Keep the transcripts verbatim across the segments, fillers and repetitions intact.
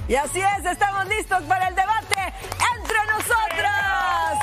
Y así es, estamos listos para el debate entre nosotros.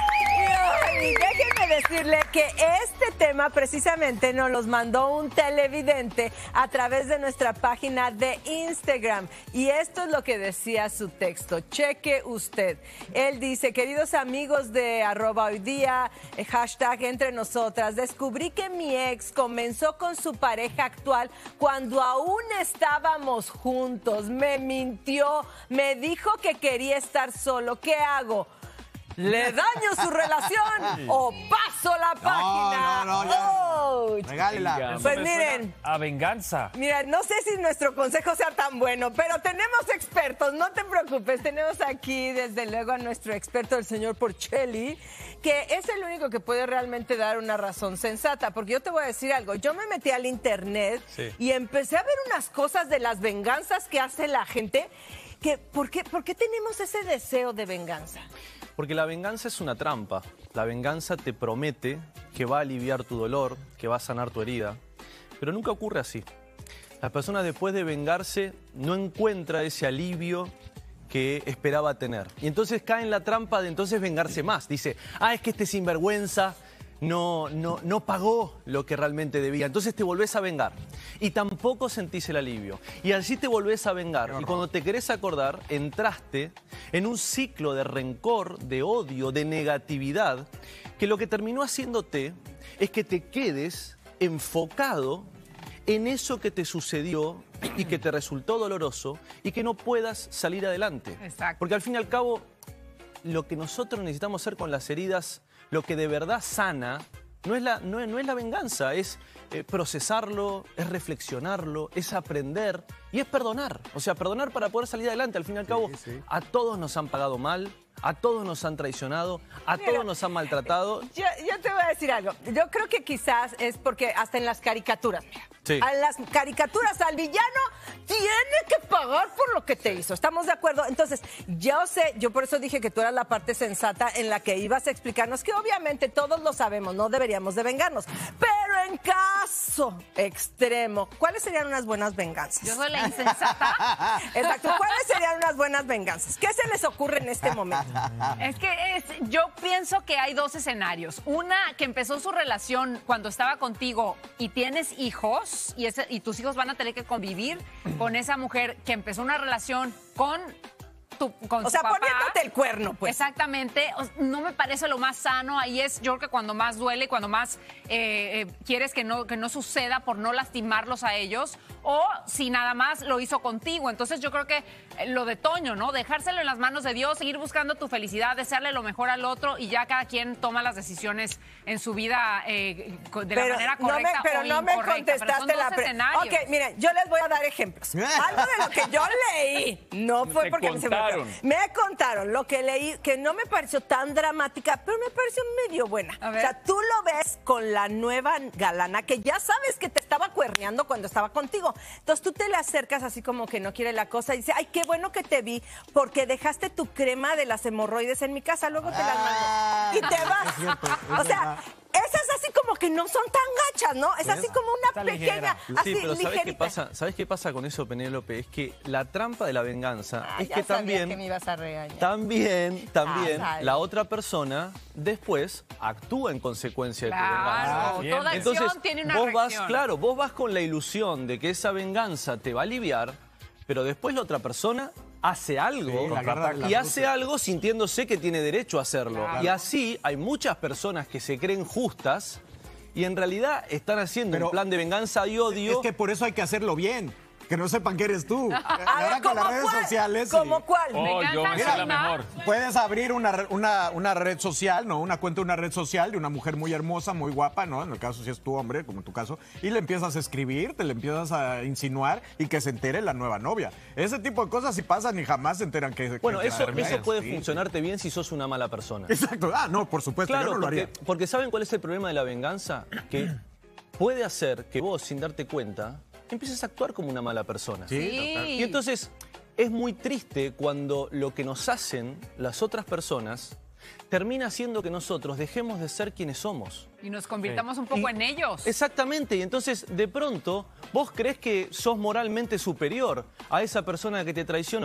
Y déjenme decirle que este tema precisamente nos los mandó un televidente a través de nuestra página de Instagram. Y esto es lo que decía su texto. Cheque usted. Él dice, queridos amigos de arroba hoy día, eh, hashtag entre nosotras, descubrí que mi ex comenzó con su pareja actual cuando aún estábamos juntos. Me mintió, me dijo que quería estar solo. ¿Qué hago? ¿Le daño su relación o paso la página? No, no, no, ya. Oh. Regálela. Pues miren, a venganza. Mira, no sé si nuestro consejo sea tan bueno, pero tenemos expertos, no te preocupes. Tenemos aquí, desde luego, a nuestro experto, el señor Porcelli, que es el único que puede realmente dar una razón sensata. Porque yo te voy a decir algo, yo me metí al internet sí. y empecé a ver unas cosas de las venganzas que hace la gente. Que, ¿por qué, ¿Por qué tenemos ese deseo de venganza? Porque la venganza es una trampa. La venganza te promete que va a aliviar tu dolor, que va a sanar tu herida. Pero nunca ocurre así. Las personas después de vengarse no encuentran ese alivio que esperaba tener. Y entonces cae en la trampa de entonces vengarse más. Dice, ah, es que este sinvergüenza no, no, no pagó lo que realmente debía. Entonces te volvés a vengar. Y tampoco sentís el alivio. Y así te volvés a vengar. Y cuando te querés acordar, entraste en un ciclo de rencor, de odio, de negatividad, que lo que terminó haciéndote es que te quedes enfocado en eso que te sucedió y que te resultó doloroso y que no puedas salir adelante. Exacto. Porque al fin y al cabo, lo que nosotros necesitamos hacer con las heridas, lo que de verdad sana, no es la, no es, no es la venganza, es eh, procesarlo, es reflexionarlo, es aprender y es perdonar. O sea, perdonar para poder salir adelante. Al fin y al cabo, sí, sí. a todos nos han pagado mal, a todos nos han traicionado, a Mira, todos nos han maltratado. Yo, yo te voy a decir algo. Yo creo que quizás es porque hasta en las caricaturas, mira, sí. a las caricaturas al villano tiene que pagar por lo que te hizo. ¿Estamos de acuerdo? Entonces, yo sé, yo por eso dije que tú eras la parte sensata en la que ibas a explicarnos que obviamente todos lo sabemos, no deberíamos de vengarnos. Pero en caso extremo, ¿cuáles serían unas buenas venganzas? Yo soy la insensata. Exacto. ¿Cuáles serían unas buenas venganzas? ¿Qué se les ocurre en este momento? Es que es, yo pienso que hay dos escenarios. Una, que empezó su relación cuando estaba contigo y tienes hijos y, ese, y tus hijos van a tener que convivir con esa mujer que empezó una relación con tu con O sea, papá. poniéndote el cuerno, pues. Exactamente. No me parece lo más sano. Ahí es, yo creo que cuando más duele, cuando más eh, eh, quieres que no, que no suceda por no lastimarlos a ellos. O si nada más lo hizo contigo. Entonces yo creo que lo de Toño, ¿no? Dejárselo en las manos de Dios, seguir buscando tu felicidad, desearle lo mejor al otro y ya cada quien toma las decisiones en su vida eh, de pero la manera correcta no me, Pero o no me contestaste la pregunta. Ok, miren, yo les voy a dar ejemplos. Algo de lo que yo leí, no fue Te porque contaron. me, me contaron lo que leí, que no me pareció tan dramática, pero me pareció medio buena. O sea, tú lo ves con la nueva galana que ya sabes que te estaba cuerneando cuando estaba contigo. Entonces tú te le acercas así como que no quiere la cosa y dice, ay, qué bueno que te vi porque dejaste tu crema de las hemorroides en mi casa, luego te las mando. Y te vas. Es cierto, es o sea, verdad. esas así como que no son tan gachas, ¿no? Es así como una Está pequeña, ligera. así Sí, pero ¿sabes qué ligerita. pasa? ¿Sabes qué pasa con eso, Penélope? Es que la trampa de la venganza Ah, es ya que sabía también, que me ibas a regañar. también, también, Ah, sabes. la otra persona después actúa en consecuencia de tu Claro, venganza. toda acción Entonces, tiene una vos vas, reacción. claro, vos vas con la ilusión de que esa venganza te va a aliviar, pero después la otra persona hace algo Sí, la guerra de las y hace luces. algo sintiéndose que tiene derecho a hacerlo. Claro. Y así hay muchas personas que se creen justas y en realidad están haciendo Pero un plan de venganza y odio. Es que por eso hay que hacerlo bien. Que no sepan que eres tú. A Ahora ver, con las ¿cómo redes cuál? sociales. ¿Cómo y- cuál? Oh, yo me sé la mejor. Puedes abrir una, re- una, una red social, ¿no? Una cuenta de una red social de una mujer muy hermosa, muy guapa, ¿no? En el caso si es tu hombre, como en tu caso. Y le empiezas a escribir, te le empiezas a insinuar y que se entere la nueva novia. Ese tipo de cosas sí pasan y jamás se enteran que... Bueno, que eso, terminan. eso puede Sí. funcionarte bien si sos una mala persona. Exacto. Ah, no, por supuesto, Claro, yo no lo porque, haría. porque ¿saben cuál es el problema de la venganza? Que puede hacer que vos, sin darte cuenta, empieces a actuar como una mala persona. Sí, Sí. total. Y entonces es muy triste cuando lo que nos hacen las otras personas termina haciendo que nosotros dejemos de ser quienes somos. Y nos convirtamos un poco Y- en ellos. Exactamente, y entonces de pronto vos crees que sos moralmente superior a esa persona que te traicionó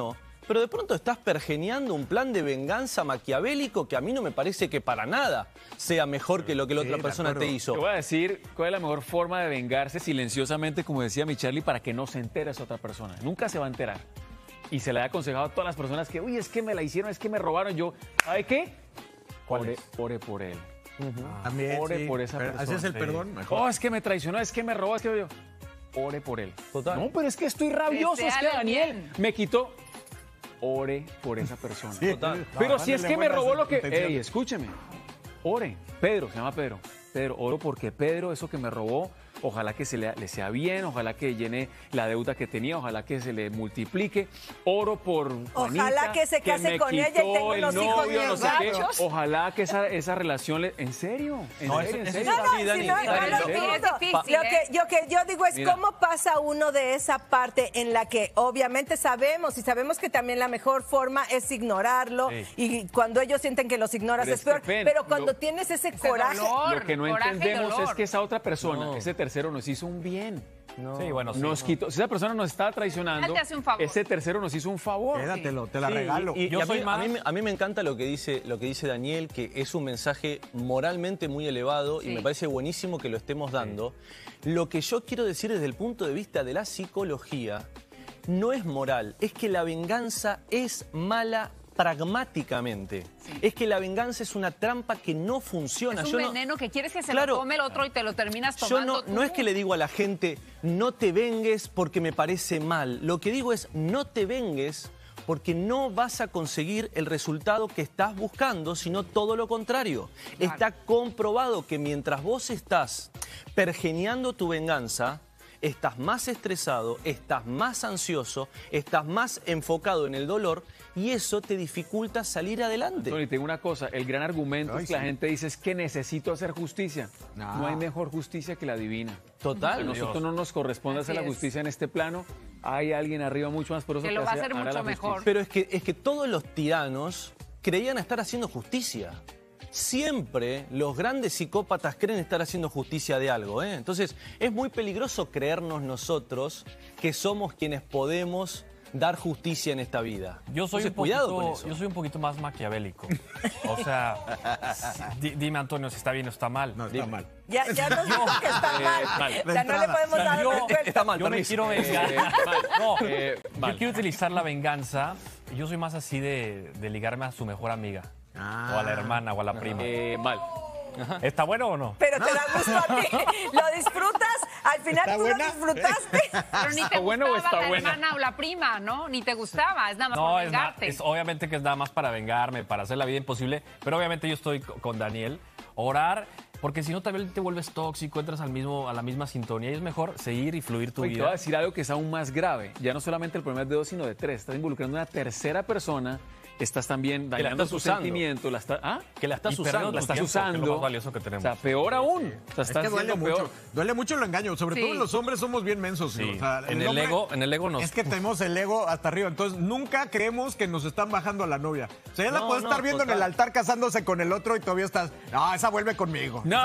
pero de pronto estás pergeñando un plan de venganza maquiavélico que a mí no me parece que para nada sea mejor que lo que la Sí, otra de persona acuerdo. te hizo. Te voy a decir cuál es la mejor forma de vengarse silenciosamente, como decía mi Charlie, para que no se entere esa otra persona. Nunca se va a enterar. Y se le ha aconsejado a todas las personas que, uy, es que me la hicieron, es que me robaron. Yo, ¿sabe qué? Ore, ore por él. También, Ore sí. por esa Pero persona. así es el Sí. perdón, mejor. Oh, es que me traicionó, es que me robó, es que yo... Ore por él. Total. No, pero es que estoy rabioso, es que Deseale Daniel bien. me quitó. Ore por esa persona. Total. Pero No, si es mándale que me buenas robó lo que... intenciones. Ey, escúcheme. Ore. Pedro, se llama Pedro. Pedro, oro porque Pedro, eso que me robó, ojalá que se le, le sea bien, ojalá que llene la deuda que tenía, ojalá que se le multiplique. Oro por Juanita, Ojalá que se case me con ella y quitó tenga el unos hijos novio, bien no sé qué. gachos. Ojalá que esa, esa relación le... ¿En serio? ¿En No, serio? eso- ¿En eso serio? No, no, Sí, si Dani, no, Dani, no lo ¿en serio? entiendo. Es difícil, Lo que, ¿eh? yo, que yo digo es Mira. cómo pasa uno de esa parte en la que obviamente sabemos y sabemos que también la mejor forma es ignorarlo Sí. y cuando ellos sienten que los ignoras Pero es es que, peor, ven, pero cuando lo- tienes ese Ese coraje... dolor, Lo que no coraje y entendemos dolor. es que esa otra persona, No. ese tercero nos hizo un bien. Sí, bueno, sí. Nos quitó, si esa persona nos estaba traicionando, Él te hace un favor. ese tercero nos hizo un favor. Quédatelo, te la Sí, regalo. Y, y Yo a, soy mí, más- a, mí, me- a mí me encanta lo que, dice, lo que dice Daniel, que es un mensaje moralmente muy elevado Sí. y me parece buenísimo que lo estemos dando. Lo que yo quiero decir desde el punto de vista de la psicología no es moral, es que la venganza es mala pragmáticamente. Es que la venganza es una trampa que no funciona. Es un Yo no- veneno que quieres que se Claro. lo tome el otro y te lo terminas Yo tomando no, tú. no es que le digo a la gente, no te vengues porque me parece mal. Lo que digo es, no te vengues porque no vas a conseguir el resultado que estás buscando, sino todo lo contrario. Claro. Está comprobado que mientras vos estás pergeñando tu venganza, estás más estresado, estás más ansioso, estás más enfocado en el dolor y eso te dificulta salir adelante. Tony, tengo una cosa, el gran argumento Ay, es que la sí. gente dice es que necesito hacer justicia. No. No, hay mejor justicia que la divina. Total. A nosotros no nos corresponde Así hacer la es. justicia en este plano. Hay alguien arriba mucho más poderoso Que lo va a hace- hacer hará mucho la mejor. justicia. Pero es que, es que todos los tiranos creían estar haciendo justicia. Siempre los grandes psicópatas creen estar haciendo justicia de algo, ¿eh? Entonces, es muy peligroso creernos nosotros que somos quienes podemos dar justicia en esta vida. Yo soy, Entonces, un cuidado poquito, con eso. yo soy un poquito más maquiavélico. O sea, di- dime, Antonio, si está bien o está mal. No, está mal. Ya, ya nos dijo que está mal. mal. O sea, no le podemos dar Yo- respuesta. Está mal, Yo me permiso. quiero vengar. No, Eh, mal. yo quiero utilizar la venganza. Yo soy más así de, de ligarme a su mejor amiga. Ah. O a la hermana o a la prima. Eh, mal. ¿Está bueno o no? Pero te da gusto a ti. ¿Lo disfrutas? Al final ¿Está tú buena? lo disfrutaste. Pero ni te ¿Está bueno o gustaba está la buena? hermana o la prima, ¿no? Ni te gustaba, es nada más No, por es, na- vengarte. es obviamente que es nada más para vengarme, para hacer la vida imposible. Pero obviamente yo estoy co- con Daniel. Orar, porque si no también te vuelves tóxico, entras al mismo, a la misma sintonía y es mejor seguir y fluir tu Oye, te voy a vida. decir algo que es aún más grave. Ya no solamente el problema es de dos, sino de tres. Estás involucrando a una tercera persona. Estás también la dañando estás sus usando. sentimientos. La está- ¿Ah? Que la estás Y perdiendo usando. tu La estás tiempo, que es lo usando. más valioso que tenemos. O sea, peor aún. O sea, Es estás que duele haciendo mucho. peor. Duele mucho el engaño. Sobre Sí. todo los hombres somos bien mensos. Sí. O sea, En el hombre- ego- en el ego nos- Es que tenemos el ego hasta arriba. Entonces nunca creemos que nos están bajando a la novia. O sea, ella la No, puede no, estar viendo en el total. altar casándose con el otro y todavía estás. No, esa vuelve conmigo. No,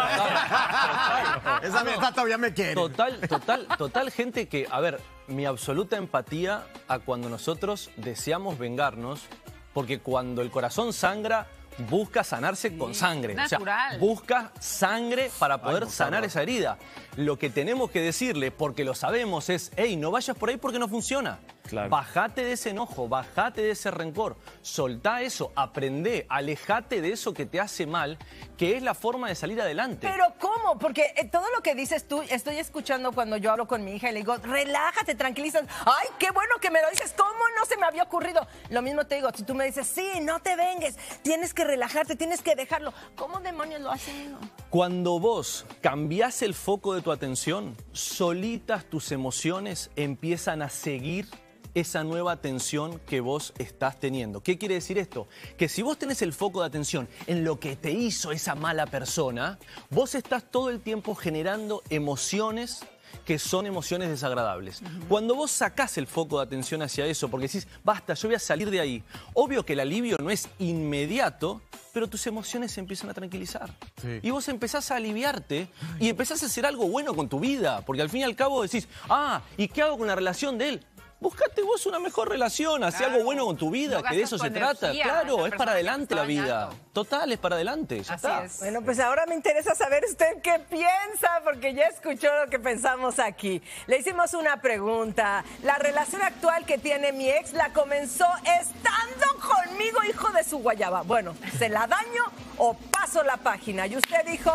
Esa, esa todavía me quiere. Total, total, total gente que, a ver, mi absoluta empatía a cuando nosotros deseamos vengarnos, porque cuando el corazón sangra, busca sanarse con sangre. O sea, natural. busca sangre para poder no, sanar cabrón. esa herida. Lo que tenemos que decirle, porque lo sabemos, es, hey, no vayas por ahí porque no funciona. Claro. Bajate de ese enojo, bajate de ese rencor, soltá eso, aprendé, alejate de eso que te hace mal, que es la forma de salir adelante. Pero ¿cómo? Porque eh, todo lo que dices tú, estoy escuchando cuando yo hablo con mi hija y le digo, relájate, tranquilízate. Ay, qué bueno que me lo dices. ¿Cómo no se me había ocurrido? Lo mismo te digo, si tú me dices, sí, no te vengues, tienes que relajarte, tienes que dejarlo. ¿Cómo demonios lo hacen? Cuando vos cambiás el foco de tu atención, solitas tus emociones empiezan a seguir esa nueva atención que vos estás teniendo. ¿Qué quiere decir esto? Que si vos tenés el foco de atención en lo que te hizo esa mala persona, vos estás todo el tiempo generando emociones que son emociones desagradables. Cuando vos sacás el foco de atención hacia eso, porque decís, basta, yo voy a salir de ahí, obvio que el alivio no es inmediato, pero tus emociones se empiezan a tranquilizar. Sí. Y vos empezás a aliviarte y empezás a hacer algo bueno con tu vida, porque al fin y al cabo decís, ah, ¿y qué hago con la relación de él? Buscate vos una mejor relación, hacé Claro. algo bueno con tu vida, No que de eso gastas se tu trata. energía en Claro, la es persona para que adelante te la está vida. dañando. Total, es para adelante, ya Así está. es. Bueno, pues ahora me interesa saber usted qué piensa, porque ya escuchó lo que pensamos aquí. Le hicimos una pregunta. La relación actual que tiene mi ex la comenzó estando conmigo, hijo de su guayaba. Bueno, ¿se la daño o paso la página? Y usted dijo...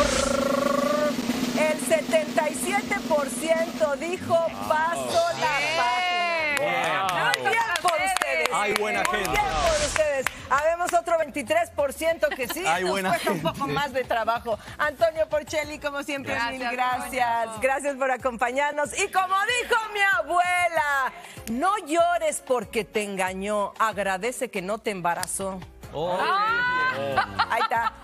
El setenta y siete por ciento dijo paso la página. Muy bien por ustedes. Hay buena Muy gente. bien por ustedes. Habemos otro veintitrés por ciento que sí Hay nos buena cuesta un gente. poco más de trabajo. Antonio Porcelli, como siempre, Gracias, mil gracias. Antonio. Gracias por acompañarnos. Y como dijo mi abuela, no llores porque te engañó. Agradece que no te embarazó. Oh. Ahí está.